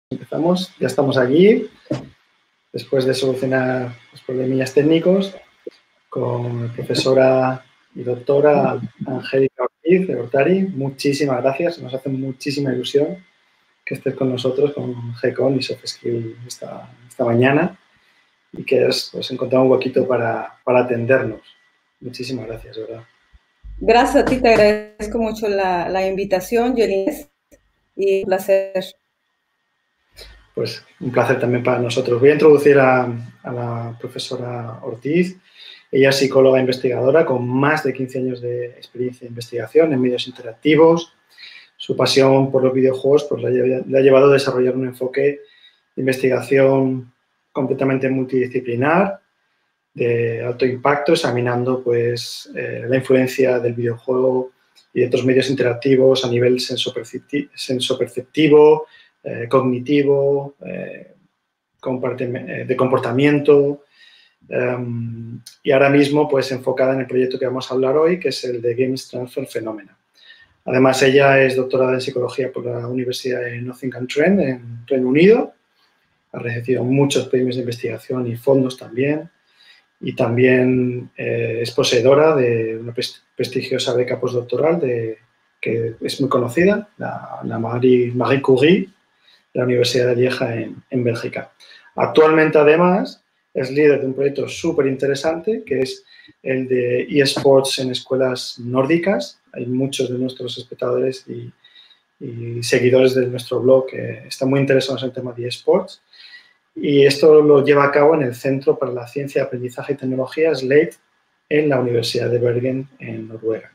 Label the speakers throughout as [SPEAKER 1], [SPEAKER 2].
[SPEAKER 1] Empezamos, ya estamos aquí, después de solucionar los problemillas técnicos, con la profesora y doctora Angélica Ortiz de Hortari. Muchísimas gracias, nos hace muchísima ilusión que estés con nosotros, con GCon y SoftSkill esta mañana, y que has encontrado un huequito para atendernos. Muchísimas gracias, de verdad.
[SPEAKER 2] Gracias a ti, te agradezco mucho la invitación, Yolines, y un placer.
[SPEAKER 1] Pues un placer también para nosotros. Voy a introducir a la profesora Ortiz. Ella es psicóloga investigadora con más de 15 años de experiencia de investigación en medios interactivos. Su pasión por los videojuegos pues, le ha llevado a desarrollar un enfoque de investigación completamente multidisciplinar, de alto impacto, examinando pues, la influencia del videojuego y de otros medios interactivos a nivel sensoperceptivo, cognitivo, de comportamiento, y ahora mismo pues enfocada en el proyecto que vamos a hablar hoy, que es el de Games Transfer Phenomena. Además, ella es doctorada en psicología por la Universidad de Nottingham-Trent en Reino Unido. Ha recibido muchos premios de investigación y fondos también. Y también es poseedora de una prestigiosa beca postdoctoral que es muy conocida, la Marie Curie, de la Universidad de Lieja en Bélgica. Actualmente, además, es líder de un proyecto súper interesante, que es el de eSports en escuelas nórdicas. Hay muchos de nuestros espectadores y seguidores de nuestro blog que están muy interesados en el tema de eSports. Y esto lo lleva a cabo en el Centro para la Ciencia, Aprendizaje y Tecnología, SLATE, en la Universidad de Bergen, en Noruega.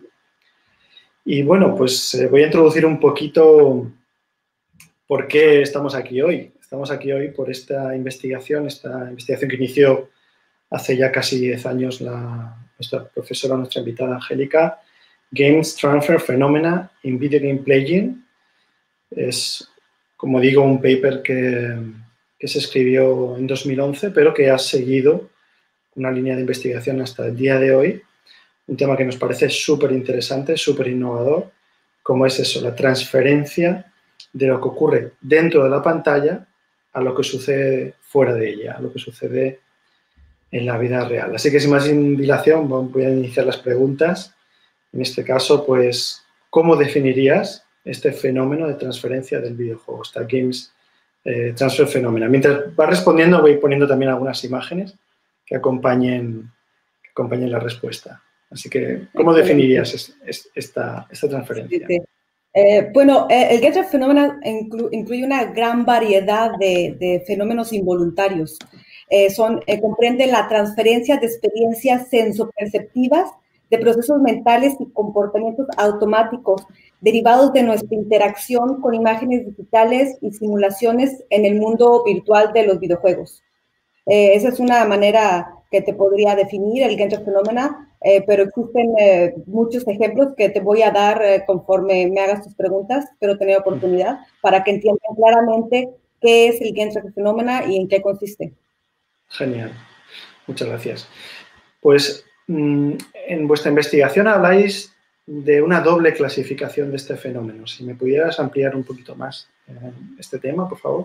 [SPEAKER 1] Y bueno, pues voy a introducir un poquito por qué estamos aquí hoy. Estamos aquí hoy por esta investigación que inició hace ya casi 10 años nuestra profesora, nuestra invitada Angélica, Games Transfer Phenomena in Video Game Playing. Es, como digo, un paper que se escribió en 2011, pero que ha seguido una línea de investigación hasta el día de hoy, un tema que nos parece súper interesante, súper innovador, como es eso, la transferencia de lo que ocurre dentro de la pantalla a lo que sucede fuera de ella, a lo que sucede en la vida real. Así que sin más dilación voy a iniciar las preguntas. En este caso, pues, ¿cómo definirías este fenómeno de transferencia del videojuego, esta Games Transfer Phenomena? Mientras vas respondiendo, voy poniendo también algunas imágenes que acompañen la respuesta. Así que, ¿cómo definirías esta transferencia?
[SPEAKER 2] Sí. Bueno, el Games Transfer Phenomena incluye una gran variedad de fenómenos involuntarios. Comprende la transferencia de experiencias sensoperceptivas, de procesos mentales y comportamientos automáticos derivados de nuestra interacción con imágenes digitales y simulaciones en el mundo virtual de los videojuegos. Esa es una manera que te podría definir el Games Transfer Phenomena, pero existen muchos ejemplos que te voy a dar conforme me hagas tus preguntas, espero tener oportunidad, para que entiendan claramente qué es el Games Transfer Phenomena y en qué consiste.
[SPEAKER 1] Genial, muchas gracias. Pues en vuestra investigación habláis de una doble clasificación de este fenómeno. Si me pudieras ampliar un poquito más este tema, por favor.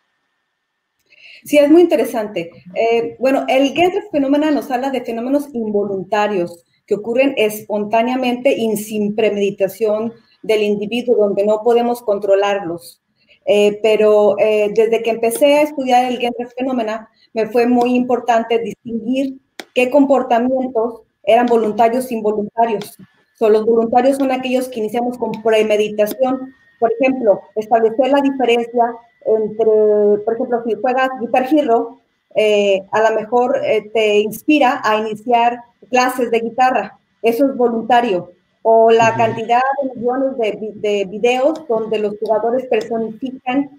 [SPEAKER 2] Sí, es muy interesante. Bueno, el Games Transfer Phenomena nos habla de fenómenos involuntarios que ocurren espontáneamente y sin premeditación del individuo, donde no podemos controlarlos. Pero desde que empecé a estudiar el Games Transfer Phenomena, me fue muy importante distinguir qué comportamientos eran voluntarios e involuntarios. Los voluntarios son aquellos que iniciamos con premeditación. Por ejemplo, establecer la diferencia entre, por ejemplo, si juegas Guitar Hero, a lo mejor te inspira a iniciar clases de guitarra. Eso es voluntario. O la cantidad de millones de videos donde los jugadores personifican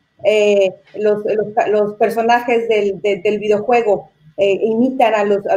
[SPEAKER 2] los personajes del videojuego, imitan a los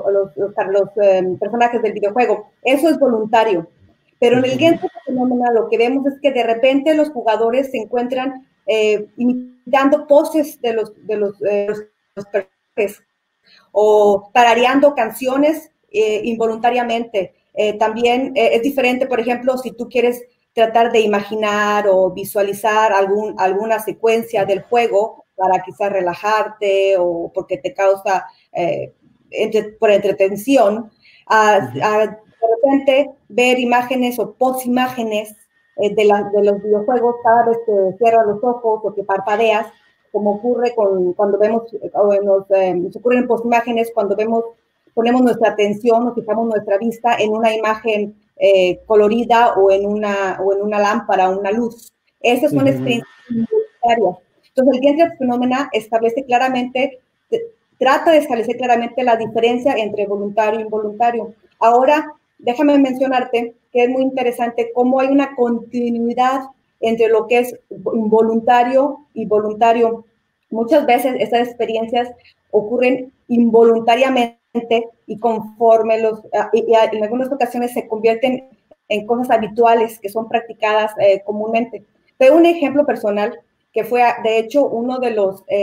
[SPEAKER 2] personajes del videojuego. Eso es voluntario. Pero en el Games Transfer Phenomena lo que vemos es que de repente los jugadores se encuentran imitando poses de los personajes o tarareando canciones involuntariamente. También es diferente, por ejemplo, si tú quieres tratar de imaginar o visualizar alguna secuencia del juego para quizás relajarte o porque te causa por entretención, de repente ver imágenes o post-imágenes de los videojuegos cada vez que cierras los ojos o que parpadeas, como ocurre cuando vemos, nos ocurren post-imágenes cuando ponemos nuestra atención o fijamos nuestra vista en una imagen colorida o en una lámpara, una luz. Esas son experiencias involuntarias. Entonces, el Gendreff Phenomena trata de establecer claramente la diferencia entre voluntario e involuntario. Ahora, déjame mencionarte que es muy interesante cómo hay una continuidad entre lo que es involuntario y voluntario. Muchas veces estas experiencias ocurren involuntariamente y conforme y en algunas ocasiones se convierten en cosas habituales que son practicadas comúnmente. Pero un ejemplo personal que fue, de hecho, uno de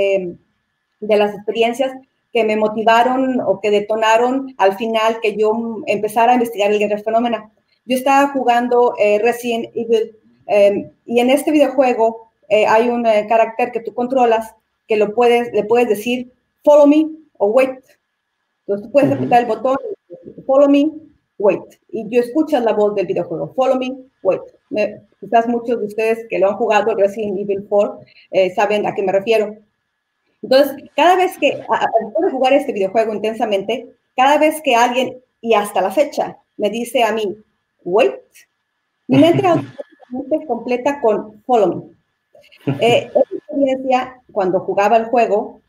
[SPEAKER 2] las experiencias que me motivaron o que detonaron al final que yo empezara a investigar el Gendreff Phenomena. Yo estaba jugando Resident Evil y en este videojuego hay un carácter que tú controlas que le puedes decir follow me o wait. Entonces tú puedes apretar el botón follow me, wait. Y yo escuchas la voz del videojuego, follow me, wait. Quizás muchos de ustedes que lo han jugado Resident Evil 4 saben a qué me refiero. Entonces, cada vez que, después de jugar este videojuego intensamente, cada vez que alguien, y hasta la fecha, me dice a mí, wait, mi mente automáticamente completa con follow me. Esta experiencia, cuando jugaba el juego,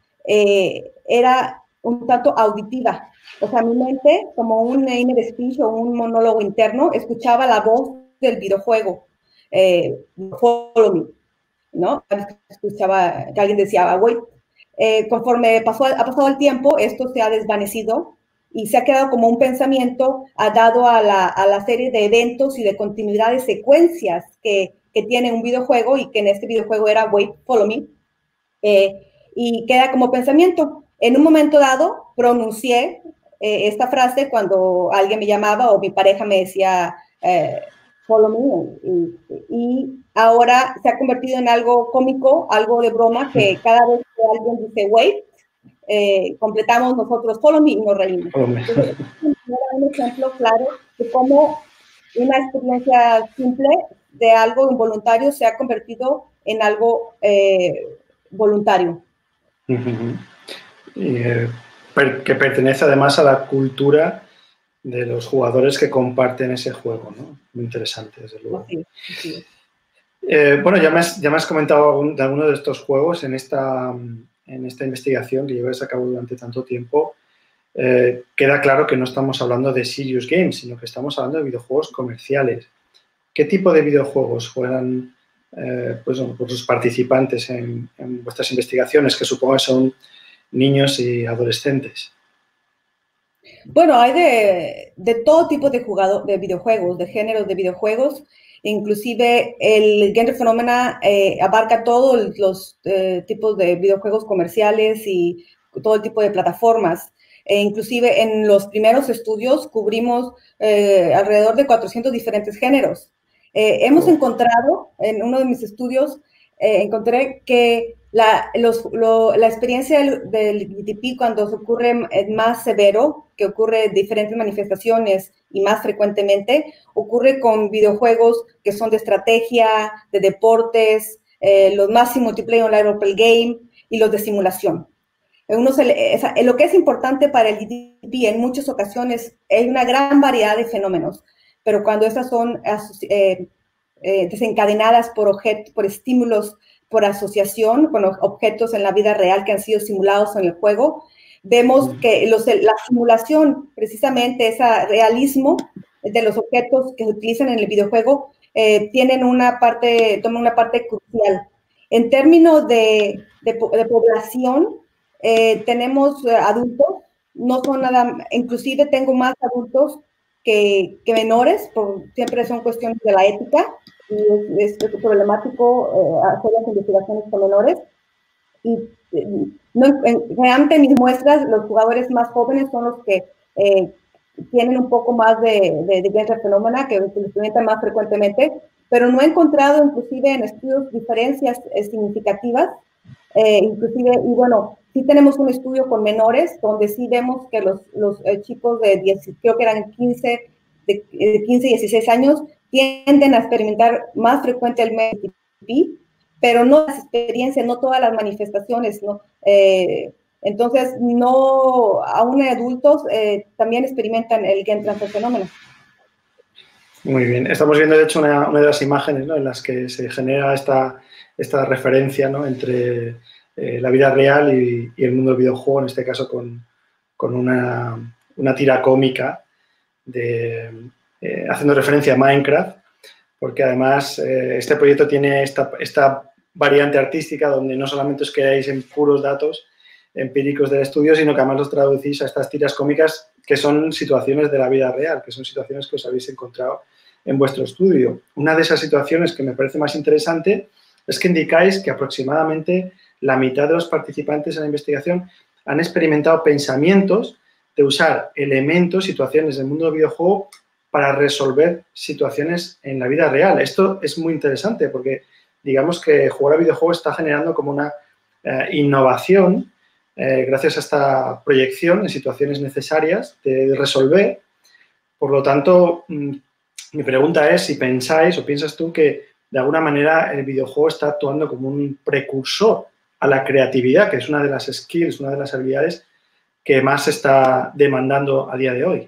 [SPEAKER 2] era un tanto auditiva. O sea, mi mente, como un inner speech o un monólogo interno, escuchaba la voz del videojuego, follow me, ¿no? Escuchaba que alguien decía, wait. Conforme ha pasado el tiempo, esto se ha desvanecido y se ha quedado como un pensamiento dado a la serie de eventos y de continuidad de secuencias que tiene un videojuego y que en este videojuego era wait, follow me, y queda como pensamiento. En un momento dado pronuncié esta frase cuando alguien me llamaba o mi pareja me decía follow me, y ahora se ha convertido en algo cómico, algo de broma, que cada vez que alguien dice wait, completamos nosotros follow me y nos reímos. Entonces, es un ejemplo claro de cómo una experiencia simple de algo involuntario se ha convertido en algo voluntario.
[SPEAKER 1] Que pertenece además a la cultura de los jugadores que comparten ese juego, ¿no? Muy interesante, desde luego.
[SPEAKER 2] Sí, sí.
[SPEAKER 1] Bueno, ya me has comentado de alguno de estos juegos en esta investigación que lleváis a cabo durante tanto tiempo. Queda claro que no estamos hablando de serious games, sino que estamos hablando de videojuegos comerciales. ¿Qué tipo de videojuegos juegan pues los participantes en vuestras investigaciones, que supongo que son niños y adolescentes?
[SPEAKER 2] Bueno, hay de todo tipo de videojuegos, de géneros de videojuegos. Inclusive el Gendreff Phenomena abarca todos los tipos de videojuegos comerciales y todo el tipo de plataformas. Inclusive en los primeros estudios cubrimos alrededor de 400 diferentes géneros. Hemos encontrado, en uno de mis estudios, encontré que la experiencia del GTP cuando se ocurre más severo, que ocurre diferentes manifestaciones y más frecuentemente, ocurre con videojuegos que son de estrategia, de deportes, los más multiplayer online role game y los de simulación. Lo que es importante para el GTP en muchas ocasiones hay una gran variedad de fenómenos, pero cuando estas son desencadenadas por estímulos, por asociación con objetos en la vida real que han sido simulados en el juego, vemos que la simulación, precisamente ese realismo de los objetos que se utilizan en el videojuego, toman una parte crucial. En términos de población, tenemos adultos, no son nada, inclusive tengo más adultos que menores, siempre son cuestiones de la ética, y es problemático hacer las investigaciones con menores. Y realmente en mis muestras, los jugadores más jóvenes son los que tienen un poco más de Gendreff Phenomena, que se experimentan más frecuentemente, pero no he encontrado inclusive en estudios diferencias significativas. Inclusive, y bueno, sí tenemos un estudio con menores donde sí vemos que los chicos de 10, creo que eran 15 y 16 años tienden a experimentar más frecuente el MEPI, pero no las experiencias, no todas las manifestaciones, ¿no? Entonces, no, aún en adultos también experimentan el gen transfer fenómeno.
[SPEAKER 1] Muy bien. Estamos viendo, de hecho, una de las imágenes, ¿no?, en las que se genera esta referencia, ¿no?, entre la vida real y el mundo del videojuego, en este caso con una tira cómica haciendo referencia a Minecraft, porque además este proyecto tiene esta variante artística donde no solamente os quedáis en puros datos empíricos del estudio, sino que además los traducís a estas tiras cómicas que son situaciones de la vida real, que son situaciones que os habéis encontrado en vuestro estudio. Una de esas situaciones que me parece más interesante es que indicáis que aproximadamente la mitad de los participantes en la investigación han experimentado pensamientos de usar elementos, situaciones del mundo del videojuego para resolver situaciones en la vida real. Esto es muy interesante porque digamos que jugar a videojuegos está generando como una innovación gracias a esta proyección en situaciones necesarias de resolver. Por lo tanto, mi pregunta es si pensáis o piensas tú que de alguna manera el videojuego está actuando como un precursor a la creatividad, que es una de las skills, una de las habilidades que más se está demandando a día de hoy.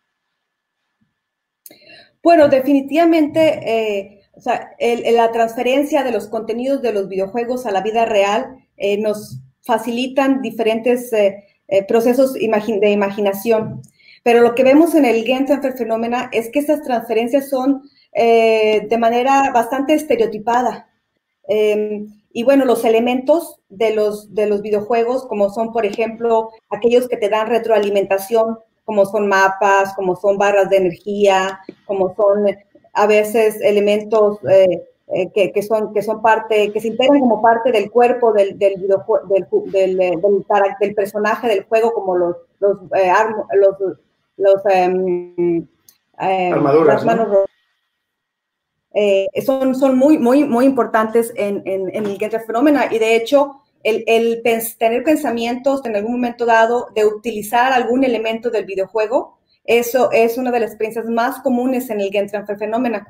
[SPEAKER 2] Bueno, definitivamente, o sea, la transferencia de los contenidos de los videojuegos a la vida real nos facilitan diferentes procesos de imaginación. Pero lo que vemos en el Gen Transfer Phenomena es que estas transferencias son de manera bastante estereotipada. Y bueno, los elementos de los videojuegos, como son, por ejemplo, aquellos que te dan retroalimentación, como son mapas, como son barras de energía, como son a veces elementos que son parte, que se integran como parte del cuerpo del personaje del juego, como
[SPEAKER 1] armaduras,
[SPEAKER 2] las manos, ¿no? Son muy importantes en el Gen Transfer Phenomena, y de hecho tener pensamientos en algún momento dado de utilizar algún elemento del videojuego, eso es una de las experiencias más comunes en el Gen Transfer Phenomena.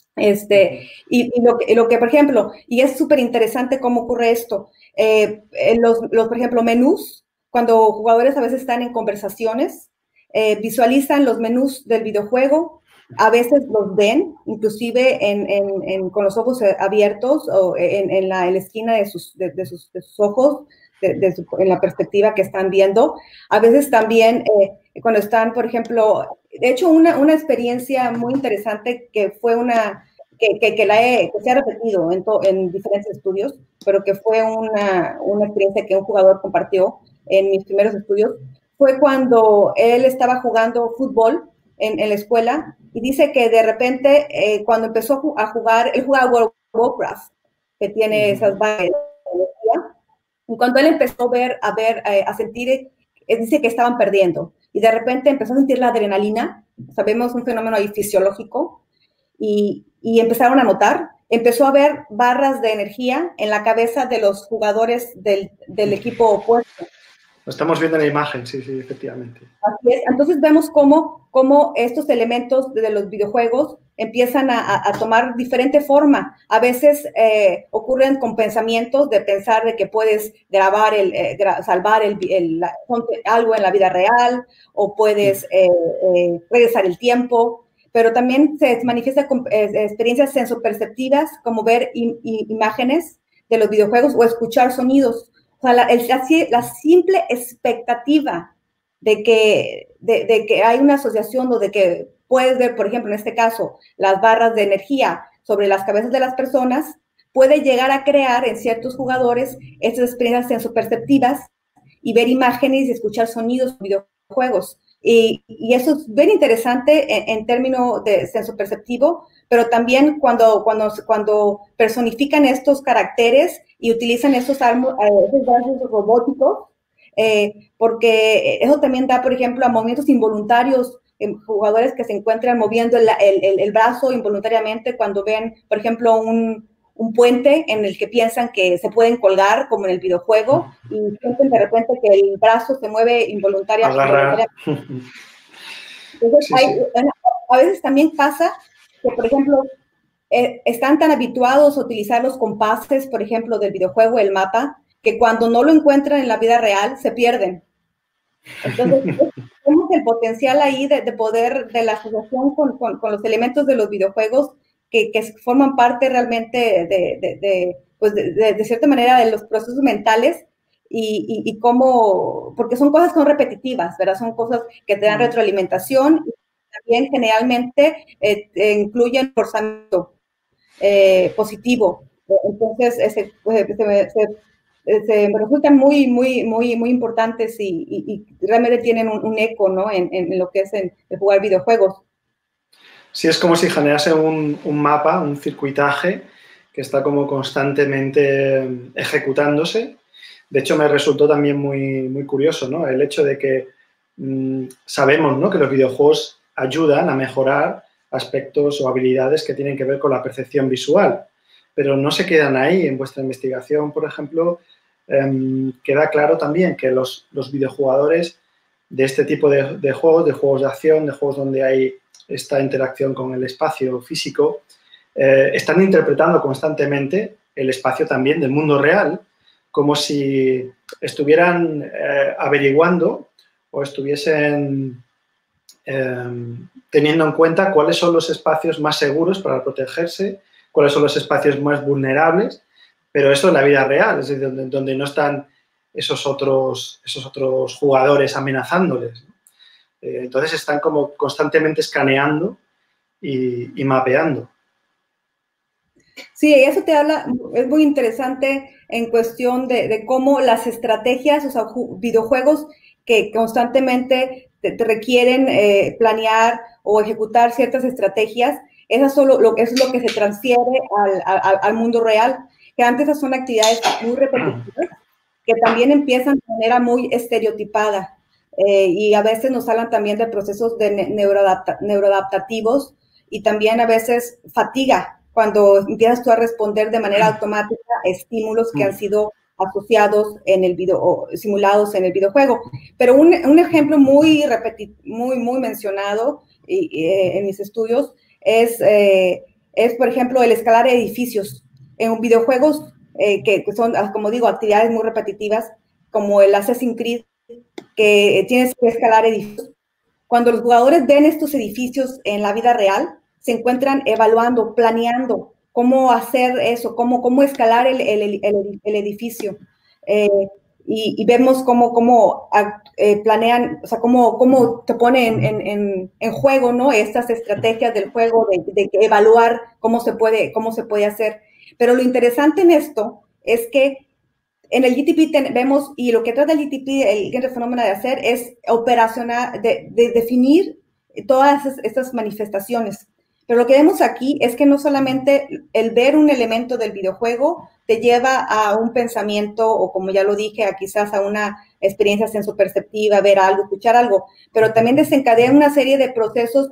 [SPEAKER 2] Y lo que, por ejemplo, y es súper interesante cómo ocurre esto, por ejemplo, menús, cuando jugadores a veces están en conversaciones, visualizan los menús del videojuego, a veces los ven, inclusive con los ojos abiertos o en la esquina de sus ojos, en la perspectiva que están viendo. A veces también cuando están, por ejemplo, de hecho una experiencia muy interesante que fue que se ha repetido en diferentes estudios, pero que fue una experiencia que un jugador compartió en mis primeros estudios, fue cuando él estaba jugando fútbol en la escuela, y dice que de repente cuando empezó a jugar, él jugaba World of Warcraft, que tiene esas barras de energía, y cuando él empezó a sentir, dice que estaban perdiendo, y de repente empezó a sentir la adrenalina, sabemos un fenómeno ahí fisiológico, y empezaron a notar, empezó a ver barras de energía en la cabeza de los jugadores del equipo opuesto.
[SPEAKER 1] Lo estamos viendo en la imagen, sí, efectivamente.
[SPEAKER 2] Así es. Entonces vemos cómo estos elementos de los videojuegos empiezan a tomar diferente forma. A veces ocurren con pensamientos de pensar de que puedes grabar, salvar algo en la vida real, o puedes regresar el tiempo, pero también se manifiesta con experiencias sensoperceptivas, como ver imágenes de los videojuegos o escuchar sonidos. O sea, la simple expectativa de que hay una asociación, o de que puedes ver, por ejemplo, en este caso, las barras de energía sobre las cabezas de las personas, puede llegar a crear en ciertos jugadores estas experiencias sensoperceptivas y ver imágenes y escuchar sonidos de videojuegos. Y eso es bien interesante en términos de sensoperceptivo, pero también cuando personifican estos caracteres y utilizan esos brazos robóticos, porque eso también da, por ejemplo, a movimientos involuntarios jugadores que se encuentran moviendo el brazo involuntariamente cuando ven, por ejemplo, un puente en el que piensan que se pueden colgar, como en el videojuego, y sienten de repente que el brazo se mueve involuntariamente. Entonces,
[SPEAKER 1] sí, sí.
[SPEAKER 2] a veces también pasa que, por ejemplo, están tan habituados a utilizar los compases, por ejemplo, del videojuego, el mapa, que cuando no lo encuentran en la vida real, se pierden. Entonces, tenemos el potencial ahí de poder, de la asociación con los elementos de los videojuegos que forman parte realmente de cierta manera de los procesos mentales y cómo, porque son cosas que son repetitivas, ¿verdad? Son cosas que te dan retroalimentación y también generalmente incluyen forzamiento positivo. Entonces, me resultan muy importantes y realmente tienen un eco, ¿no? En lo que es el jugar videojuegos.
[SPEAKER 1] Sí, es como si generase un mapa, un circuitaje que está como constantemente ejecutándose. De hecho, me resultó también muy curioso, ¿no? El hecho de que sabemos, ¿no?, que los videojuegos ayudan a mejorar aspectos o habilidades que tienen que ver con la percepción visual, pero no se quedan ahí. En vuestra investigación, por ejemplo, queda claro también que los videojugadores de este tipo de juegos de acción, de juegos donde hay esta interacción con el espacio físico, están interpretando constantemente el espacio también del mundo real, como si estuvieran averiguando o estuviesen teniendo en cuenta cuáles son los espacios más seguros para protegerse, cuáles son los espacios más vulnerables, pero eso en la vida real, es decir, donde no están esos otros jugadores amenazándoles, ¿no? Entonces están como constantemente escaneando y mapeando.
[SPEAKER 2] Sí, eso te habla, es muy interesante en cuestión de cómo las estrategias, o sea, videojuegos que constantemente te requieren planear o ejecutar ciertas estrategias, eso es lo que se transfiere al mundo real, que antes son actividades muy repetitivas, que también empiezan de manera muy estereotipada. Y a veces nos hablan también de procesos neuroadaptativos y también a veces fatiga cuando empiezas tú a responder de manera automática a estímulos que han sido asociados en el video o simulados en el videojuego. Pero un ejemplo muy mencionado en mis estudios es, por ejemplo, el escalar edificios. En videojuegos que son, como digo, actividades muy repetitivas, como el Assassin's Creed, que tienes que escalar edificios. Cuando los jugadores ven estos edificios en la vida real, se encuentran evaluando, planeando cómo hacer eso, cómo escalar el edificio. Y vemos cómo planean, o sea, cómo te ponen en juego, ¿no? Estas estrategias del juego de evaluar cómo se puede hacer. Pero lo interesante en esto es que en el GTP vemos, y lo que trata el GTP, el Game Phenomena, de hacer es operacionar, de definir todas estas manifestaciones. Pero lo que vemos aquí es que no solamente el ver un elemento del videojuego te lleva a un pensamiento, o como ya lo dije, quizás a una experiencia sensoperceptiva, ver algo, escuchar algo, pero también desencadena una serie de procesos,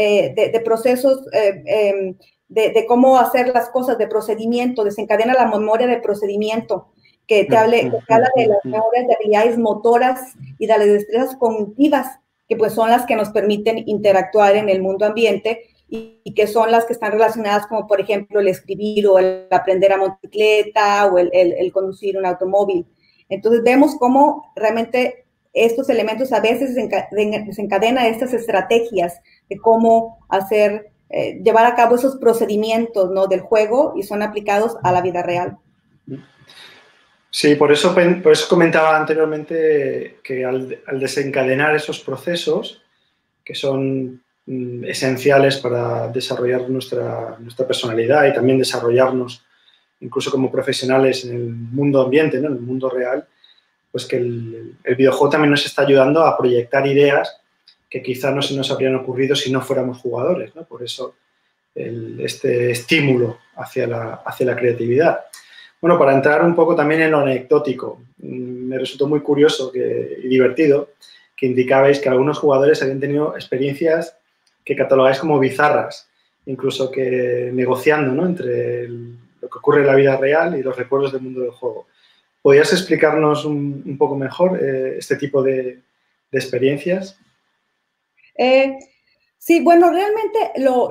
[SPEAKER 2] de cómo hacer las cosas, de procedimiento, desencadena la memoria de procedimiento, que te habla de las memorias de habilidades motoras y de las destrezas cognitivas, que pues son las que nos permiten interactuar en el mundo ambiente y que son las que están relacionadas, como por ejemplo el escribir o el aprender a motocicleta o el conducir un automóvil. Entonces vemos cómo realmente estos elementos a veces desencadenan estas estrategias de cómo hacer, llevar a cabo esos procedimientos, ¿no?, del juego, y son aplicados a la vida real.
[SPEAKER 1] Sí, por eso comentaba anteriormente que al desencadenar esos procesos, que son esenciales para desarrollar nuestra personalidad y también desarrollarnos incluso como profesionales en el mundo ambiente, ¿no?, en el mundo real, pues que el videojuego también nos está ayudando a proyectar ideas que quizá no se nos habrían ocurrido si no fuéramos jugadores, ¿no? Por eso este estímulo hacia la creatividad. Bueno, para entrar un poco también en lo anecdótico, me resultó muy curioso y divertido que indicabais que algunos jugadores habían tenido experiencias que catalogáis como bizarras, incluso que negociando, ¿no?, entre lo que ocurre en la vida real y los recuerdos del mundo del juego. ¿Podrías explicarnos un poco mejor este tipo de experiencias?
[SPEAKER 2] Sí, bueno, realmente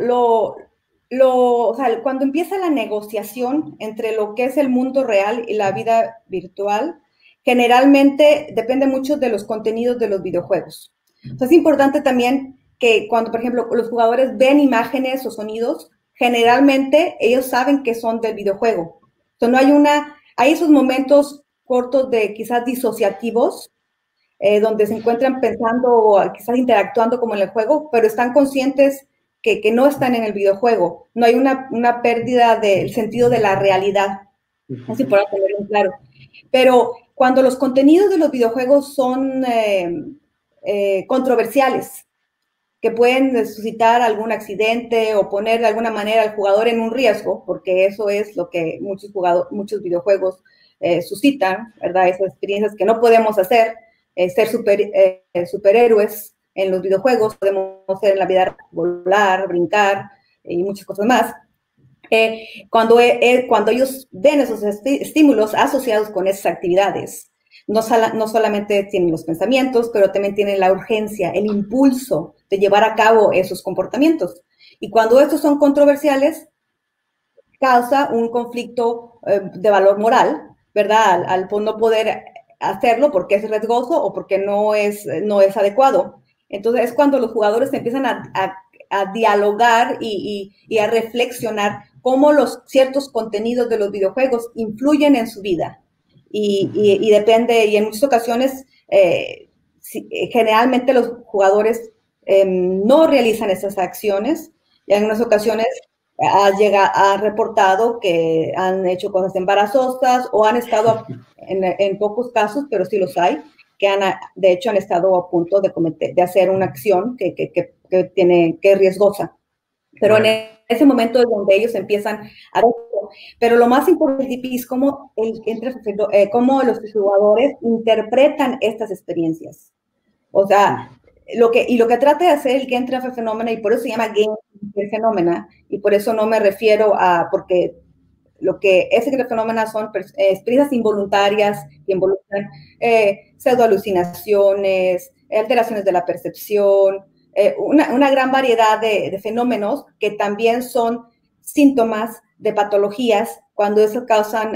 [SPEAKER 2] o sea, cuando empieza la negociación entre lo que es el mundo real y la vida virtual, generalmente depende mucho de los contenidos de los videojuegos. O sea, es importante también que cuando, por ejemplo, los jugadores ven imágenes o sonidos, generalmente ellos saben que son del videojuego. Entonces, hay esos momentos cortos de quizás disociativos, donde se encuentran pensando o quizás interactuando como en el juego, pero están conscientes que no están en el videojuego. No hay una pérdida del sentido de la realidad. Es importante tenerlo claro. Pero cuando los contenidos de los videojuegos son controversiales, que pueden suscitar algún accidente o poner de alguna manera al jugador en un riesgo, porque eso es lo que muchos videojuegos suscitan, ¿verdad? Esas experiencias que no podemos hacer, ser superhéroes en los videojuegos, podemos ser en la vida, volar, brincar y muchas cosas más. Cuando ellos ven esos estímulos asociados con esas actividades, no solamente tienen los pensamientos, pero también tienen la urgencia, el impulso de llevar a cabo esos comportamientos. Y cuando estos son controversiales, causa un conflicto de valor moral, ¿verdad? Al no poder hacerlo porque es riesgoso o porque no es adecuado. Entonces es cuando los jugadores empiezan a dialogar y a reflexionar cómo ciertos contenidos de los videojuegos influyen en su vida. Y depende, y en muchas ocasiones, generalmente los jugadores no realizan esas acciones, y en unas ocasiones ha reportado que han hecho cosas embarazosas o han estado, en pocos casos, pero sí los hay, que de hecho han estado a punto de hacer una acción que es riesgosa. Pero en ese momento es donde ellos empiezan a... Pero lo más importante es cómo los jugadores interpretan estas experiencias. O sea, lo que trata de hacer el Game Transfer Phenomena, y por eso se llama Game Transfer Phenomena, y por eso no me refiero porque lo que ese fenómeno son experiencias involuntarias que involucran pseudoalucinaciones, alteraciones de la percepción, una gran variedad de fenómenos que también son síntomas de patologías cuando eso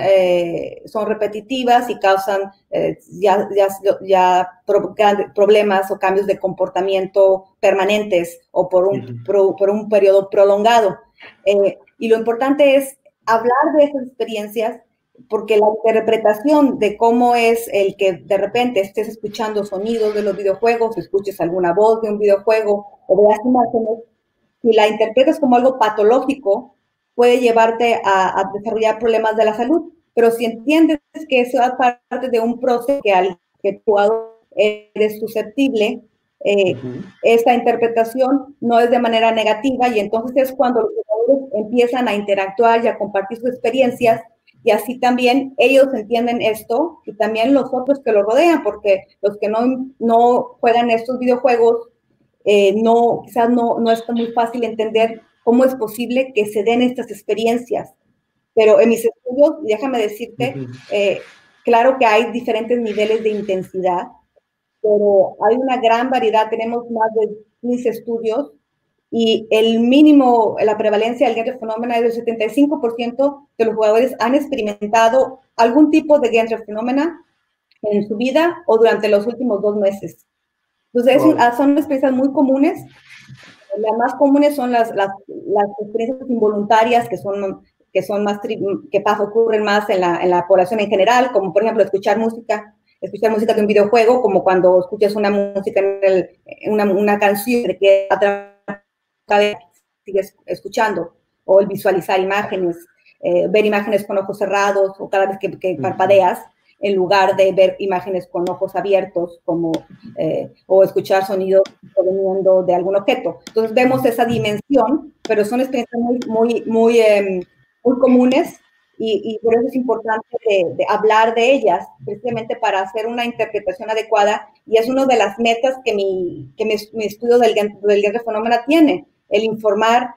[SPEAKER 2] son repetitivas y causan provocan problemas o cambios de comportamiento permanentes o por un periodo prolongado. Y lo importante es hablar de esas experiencias, porque la interpretación de cómo es el que de repente estés escuchando sonidos de los videojuegos, escuches alguna voz de un videojuego o veas imágenes, si la interpretas como algo patológico, puede llevarte a desarrollar problemas de la salud. Pero si entiendes que eso es parte de un proceso que al que tu jugador eres susceptible, esta interpretación no es de manera negativa, y entonces es cuando los jugadores empiezan a interactuar y a compartir sus experiencias, y así también ellos entienden esto y también los otros que lo rodean, porque los que no juegan estos videojuegos, quizás no es muy fácil entender cómo es posible que se den estas experiencias. Pero en mis estudios, déjame decirte, claro que hay diferentes niveles de intensidad, pero hay una gran variedad, tenemos más de 15 estudios, y la prevalencia del Game Phenomena es del 75% de los jugadores han experimentado algún tipo de Game Phenomena en su vida o durante los últimos 2 meses. Entonces, son experiencias muy comunes. Las más comunes son las experiencias involuntarias, ocurren más en la población en general, como por ejemplo escuchar música de un videojuego, como cuando escuchas una música una canción que sigues escuchando, o el visualizar imágenes, ver imágenes con ojos cerrados o cada vez que parpadeas, en lugar de ver imágenes con ojos abiertos, o escuchar sonidos proveniendo de algún objeto. Entonces vemos esa dimensión, pero son experiencias muy comunes, y por eso es importante de hablar de ellas, precisamente para hacer una interpretación adecuada, y es una de las metas que mi estudio del Gender Phenomena tiene, el informar,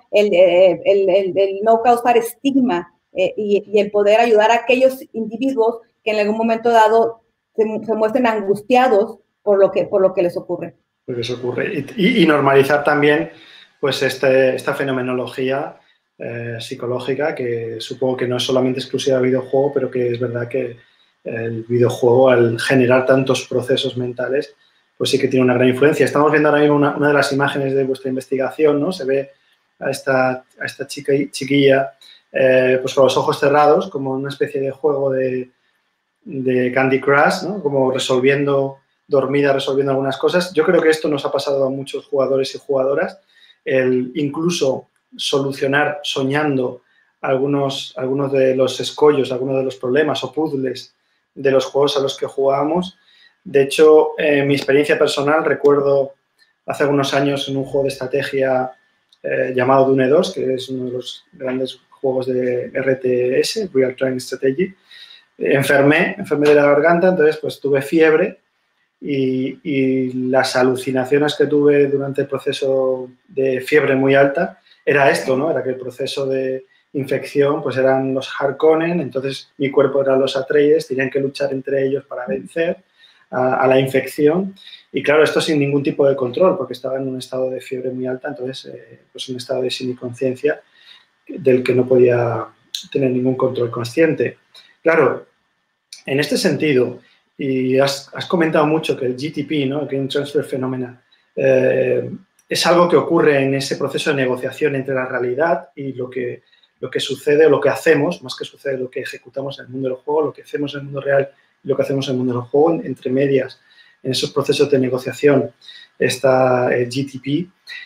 [SPEAKER 2] el no causar estigma y el poder ayudar a aquellos individuos que en algún momento dado se muestren angustiados por lo que les ocurre.
[SPEAKER 1] Por lo que les ocurre. Y normalizar también pues esta fenomenología psicológica, que supongo que no es solamente exclusiva del videojuego, pero que es verdad que el videojuego, al generar tantos procesos mentales, pues sí que tiene una gran influencia. Estamos viendo ahora mismo una de las imágenes de vuestra investigación, ¿no? Se ve a esta chiquilla pues con los ojos cerrados, como una especie de juego de Candy Crush, ¿no? Como dormida resolviendo algunas cosas. Yo creo que esto nos ha pasado a muchos jugadores y jugadoras, el incluso solucionar soñando algunos de los escollos, algunos de los problemas o puzzles de los juegos a los que jugábamos. De hecho, en mi experiencia personal, recuerdo hace algunos años en un juego de estrategia llamado Dune 2, que es uno de los grandes juegos de RTS, Real Time Strategy. Enfermé de la garganta, entonces pues tuve fiebre y las alucinaciones que tuve durante el proceso de fiebre muy alta era esto, ¿no? Era que el proceso de infección pues eran los Harkonnen, entonces mi cuerpo eran los Atreides, tenían que luchar entre ellos para vencer a la infección y claro, esto sin ningún tipo de control porque estaba en un estado de fiebre muy alta, entonces pues un estado de semiconsciencia del que no podía tener ningún control consciente. Claro, en este sentido, y has comentado mucho que el GTP, ¿no? El Game Transfer Phenomena, es algo que ocurre en ese proceso de negociación entre la realidad y lo que sucede o lo que hacemos, más que sucede lo que ejecutamos en el mundo del juego, lo que hacemos en el mundo real y lo que hacemos en el mundo del juego, entre medias, en esos procesos de negociación está el GTP.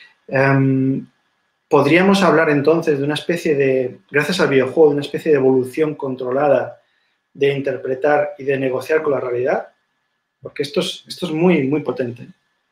[SPEAKER 1] Podríamos hablar entonces de una especie de, gracias al videojuego, de una especie de evolución controlada de interpretar y de negociar con la realidad, porque esto es muy, muy potente.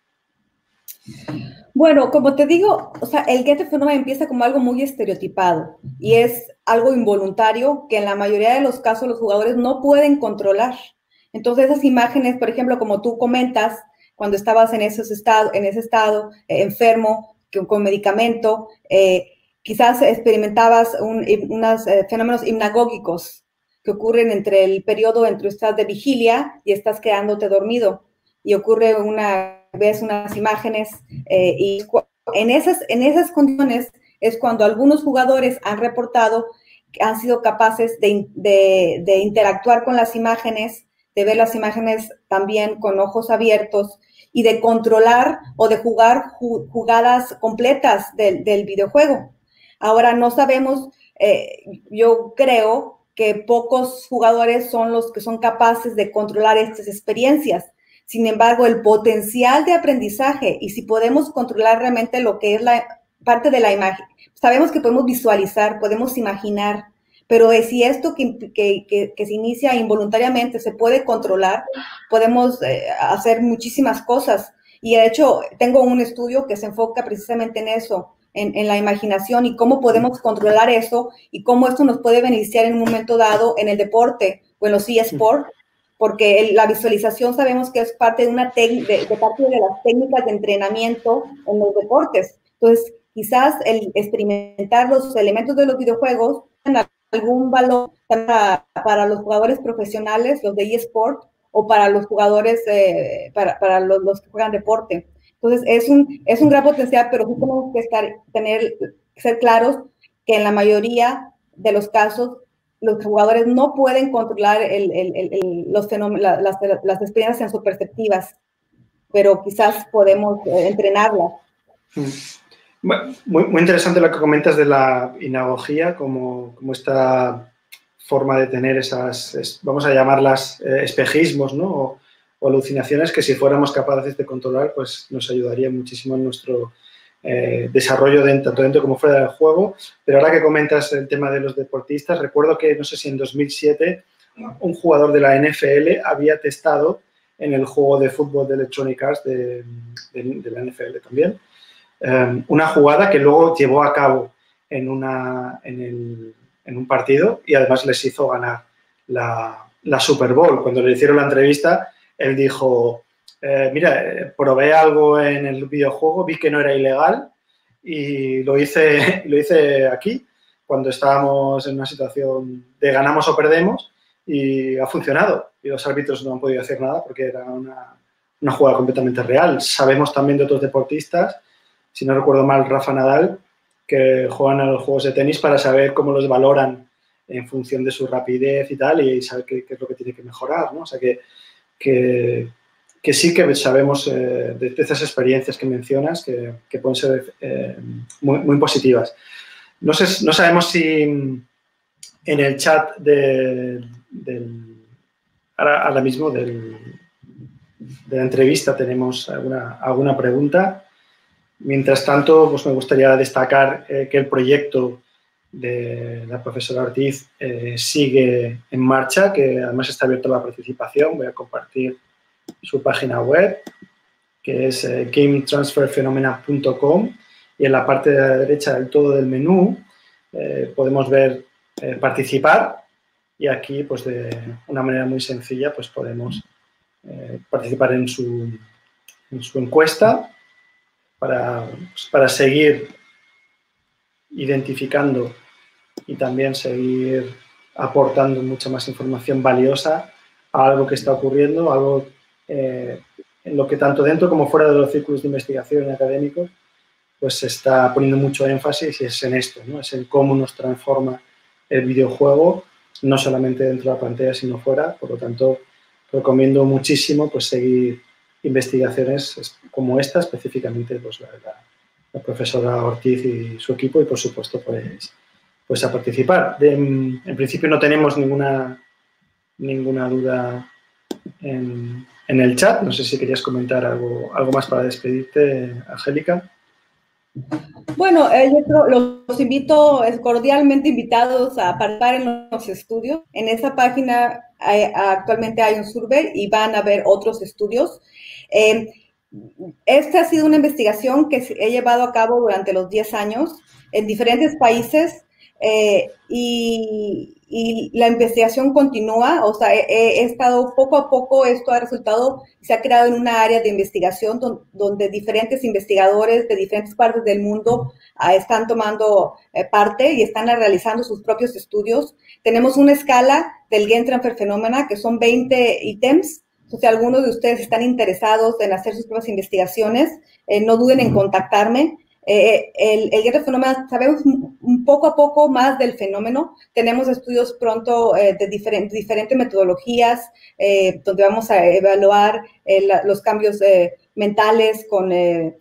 [SPEAKER 2] Bueno, como te digo, o sea, el Gender Phenomena empieza como algo muy estereotipado y es algo involuntario que en la mayoría de los casos los jugadores no pueden controlar. Entonces, esas imágenes, por ejemplo, como tú comentas, cuando estabas en ese estado enfermo, con medicamento, quizás experimentabas unos fenómenos hipnagógicos que ocurren entre el periodo entre estás de vigilia y estás quedándote dormido. Y ocurre ves unas imágenes y en esas condiciones es cuando algunos jugadores han reportado que han sido capaces de interactuar con las imágenes, de ver las imágenes también con ojos abiertos y de controlar o de jugar jugadas completas del videojuego. Ahora no sabemos, yo creo que pocos jugadores son los que son capaces de controlar estas experiencias. Sin embargo, el potencial de aprendizaje y si podemos controlar realmente lo que es la parte de la imagen, sabemos que podemos visualizar, podemos imaginar, pero si esto que se inicia involuntariamente se puede controlar, podemos hacer muchísimas cosas. Y de hecho, tengo un estudio que se enfoca precisamente en eso, en la imaginación y cómo podemos controlar eso y cómo esto nos puede beneficiar en un momento dado en el deporte o en los eSports, porque la visualización sabemos que es parte de parte de las técnicas de entrenamiento en los deportes. Entonces, quizás el experimentar los elementos de los videojuegos tengan algún valor para los jugadores profesionales, los de eSport, o para los jugadores, para los que juegan deporte. Entonces, es un gran potencial, pero sí tenemos que ser claros que en la mayoría de los casos los jugadores no pueden controlar los fenómenos, las experiencias sensoperceptivas, pero quizás podemos entrenarlas.
[SPEAKER 1] Muy interesante lo que comentas de la hinagogía, como esta forma de tener esas, vamos a llamarlas espejismos, ¿no? O alucinaciones que si fuéramos capaces de controlar, pues nos ayudaría muchísimo en nuestro desarrollo tanto dentro como fuera del juego. Pero ahora que comentas el tema de los deportistas, recuerdo que, no sé si en 2007, un jugador de la NFL había testado en el juego de fútbol de Electronic Arts de la NFL también, una jugada que luego llevó a cabo en en un partido y además les hizo ganar la Super Bowl. Cuando le hicieron la entrevista, él dijo, mira, probé algo en el videojuego, vi que no era ilegal y lo hice aquí cuando estábamos en una situación de ganamos o perdemos y ha funcionado. Y los árbitros no han podido hacer nada porque era una jugada completamente real. Sabemos también de otros deportistas, si no recuerdo mal, Rafa Nadal, que juegan a los juegos de tenis para saber cómo los valoran en función de su rapidez y tal, y saber qué es lo que tiene que mejorar, ¿no? O sea, que sí que sabemos de esas experiencias que mencionas que pueden ser muy, muy positivas. No sabemos si en el chat ahora mismo de la entrevista tenemos alguna pregunta. Mientras tanto, pues me gustaría destacar que el proyecto de la profesora Ortiz sigue en marcha, que además está abierto a la participación. Voy a compartir su página web, que es gametransferphenomena.com, y en la parte de la derecha del todo del menú podemos ver participar, y aquí pues de una manera muy sencilla pues podemos participar en su encuesta para seguir identificando y también seguir aportando mucha más información valiosa a algo que está ocurriendo, algo en lo que tanto dentro como fuera de los círculos de investigación académicos pues se está poniendo mucho énfasis, y es en esto, ¿no? Es en cómo nos transforma el videojuego, no solamente dentro de la pantalla, sino fuera. Por lo tanto, recomiendo muchísimo pues seguir investigaciones como esta, específicamente pues, la profesora Ortiz y su equipo, y por supuesto pues a participar. En principio no tenemos ninguna duda en el chat. No sé si querías comentar algo más para despedirte, Angélica.
[SPEAKER 2] Bueno, yo los invito, cordialmente invitados a participar en los estudios. En esa página actualmente hay un survey y van a ver otros estudios. Esta ha sido una investigación que he llevado a cabo durante los 10 años en diferentes países y la investigación continúa. O sea, he estado poco a poco, esto ha resultado, se ha creado en una área de investigación donde diferentes investigadores de diferentes partes del mundo están tomando parte y están realizando sus propios estudios. Tenemos una escala del Game Transfer Phenomena que son 20 ítems. Si algunos de ustedes están interesados en hacer sus propias investigaciones, no duden en contactarme. El Game Transfer Phenomena, sabemos un poco a poco más del fenómeno. Tenemos estudios pronto de diferentes metodologías, donde vamos a evaluar los cambios mentales con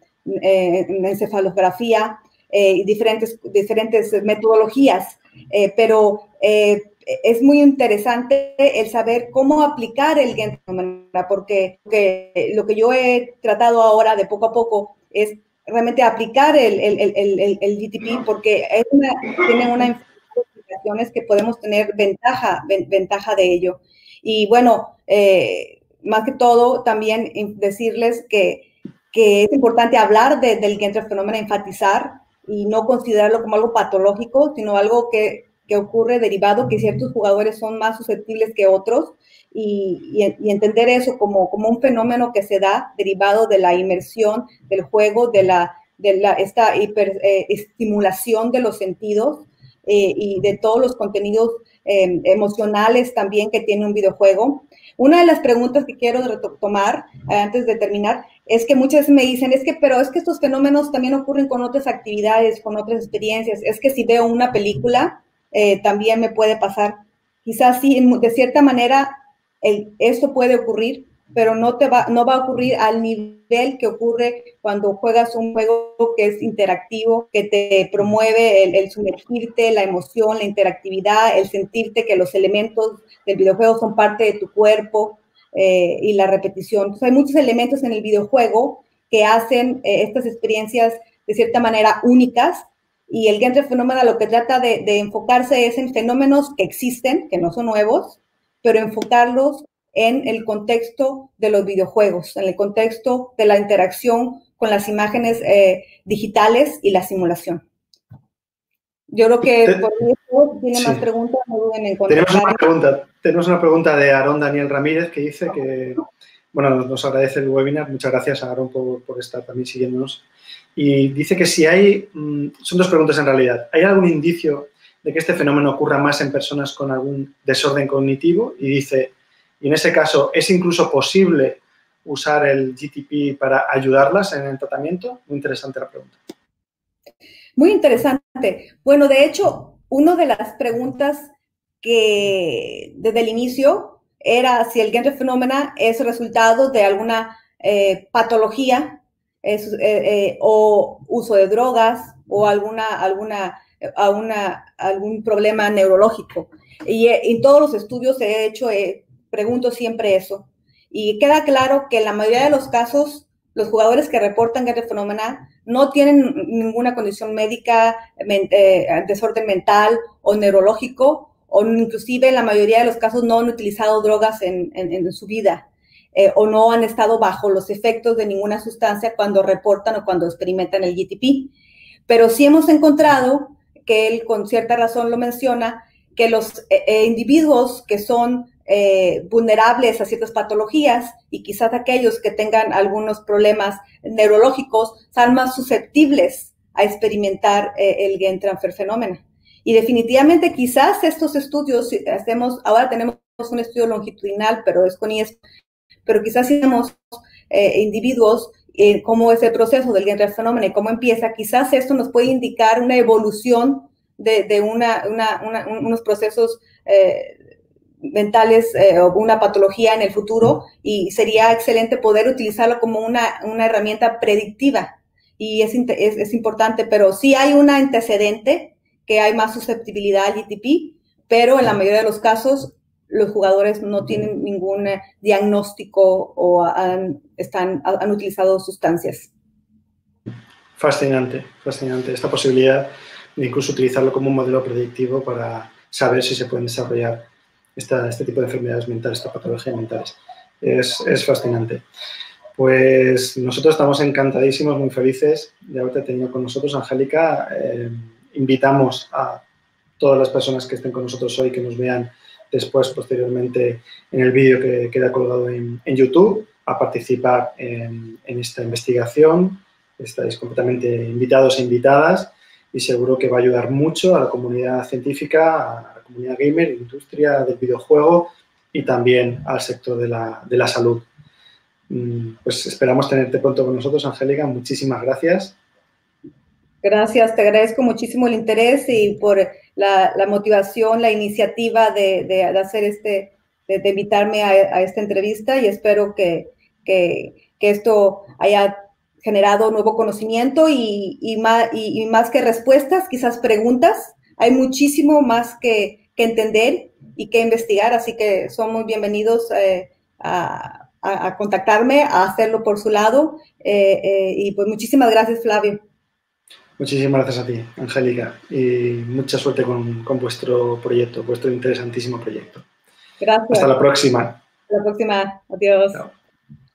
[SPEAKER 2] encefalografía y diferentes metodologías, pero es muy interesante el saber cómo aplicar el Game Phenomena, porque lo que yo he tratado ahora de poco a poco es realmente aplicar el GTP, porque tiene una implicaciones que podemos tener ventaja de ello. Y bueno, más que todo, también decirles que es importante hablar del Game Transfer Phenomena, enfatizar y no considerarlo como algo patológico, sino algo que ocurre derivado, que ciertos jugadores son más susceptibles que otros, y entender eso como un fenómeno que se da derivado de la inmersión del juego, de esta estimulación de los sentidos y de todos los contenidos emocionales también que tiene un videojuego. Una de las preguntas que quiero retomar antes de terminar es que muchas veces me dicen, pero es que estos fenómenos también ocurren con otras actividades, con otras experiencias. Es que si veo una película, también me puede pasar. Quizás sí, de cierta manera, esto puede ocurrir, pero no va a ocurrir al nivel que ocurre cuando juegas un juego que es interactivo, que te promueve el sumergirte, la emoción, la interactividad, el sentirte que los elementos del videojuego son parte de tu cuerpo y la repetición. Entonces, hay muchos elementos en el videojuego que hacen estas experiencias de cierta manera únicas, y el Game Transfer Phenomena lo que trata de enfocarse es en fenómenos que existen, que no son nuevos, pero enfocarlos en el contexto de los videojuegos, en el contexto de la interacción con las imágenes digitales y la simulación. Yo creo que por eso tiene más preguntas, no duden en
[SPEAKER 1] contactar. Tenemos una pregunta de Aarón Daniel Ramírez que dice que, bueno, nos agradece el webinar. Muchas gracias, Aarón, por estar también siguiéndonos. Y dice que si hay, son dos preguntas en realidad, ¿hay algún indicio de que este fenómeno ocurra más en personas con algún desorden cognitivo? Y dice, y en ese caso, ¿es incluso posible usar el GTP para ayudarlas en el tratamiento? Muy interesante la pregunta.
[SPEAKER 2] Muy interesante. Bueno, de hecho, una de las preguntas que desde el inicio era si el Guenther Phenomena es resultado de alguna patología o uso de drogas o algún problema neurológico. Y en todos los estudios he hecho, pregunto siempre eso. Y queda claro que en la mayoría de los casos, los jugadores que reportan Guenther Phenomena no tienen ninguna condición médica, desorden mental o neurológico, o inclusive en la mayoría de los casos no han utilizado drogas en su vida, o no han estado bajo los efectos de ninguna sustancia cuando reportan o cuando experimentan el GTP. Pero sí hemos encontrado, que él con cierta razón lo menciona, que los individuos que son vulnerables a ciertas patologías y quizás aquellos que tengan algunos problemas neurológicos son más susceptibles a experimentar el Guenther Phenomena. Y definitivamente quizás estos estudios, ahora tenemos un estudio longitudinal, pero es con IES, pero quizás si tenemos individuos, cómo es el proceso del Guenther Phenomena y cómo empieza, quizás esto nos puede indicar una evolución de unos procesos mentales o una patología en el futuro, y sería excelente poder utilizarlo como una herramienta predictiva, y es importante, pero sí hay un antecedente que hay más susceptibilidad al GTP, pero en la mayoría de los casos los jugadores no tienen ningún diagnóstico o han utilizado sustancias.
[SPEAKER 1] Fascinante, fascinante esta posibilidad de incluso utilizarlo como un modelo predictivo para saber si se pueden desarrollar este tipo de enfermedades mentales, estas patologías mentales. Es fascinante. Pues nosotros estamos encantadísimos, muy felices de haberte tenido con nosotros, Angélica. Invitamos a todas las personas que estén con nosotros hoy, que nos vean después, posteriormente, en el vídeo que queda colgado en YouTube, a participar en esta investigación. Estáis completamente invitados e invitadas y seguro que va a ayudar mucho a la comunidad científica, a la comunidad gamer, industria del videojuego y también al sector de la salud. Pues esperamos tenerte pronto con nosotros, Angélica. Muchísimas gracias.
[SPEAKER 2] Gracias, te agradezco muchísimo el interés y por la motivación, la iniciativa de hacer de invitarme a esta entrevista, y espero que esto haya generado nuevo conocimiento y más que respuestas, quizás preguntas. Hay muchísimo más que entender y que investigar, así que son muy bienvenidos a contactarme, a hacerlo por su lado. Y pues muchísimas gracias, Flavio.
[SPEAKER 1] Muchísimas gracias a ti, Angélica, y mucha suerte con vuestro proyecto, vuestro interesantísimo proyecto.
[SPEAKER 2] Gracias.
[SPEAKER 1] Hasta la próxima.
[SPEAKER 2] Hasta la próxima. Adiós. Chao.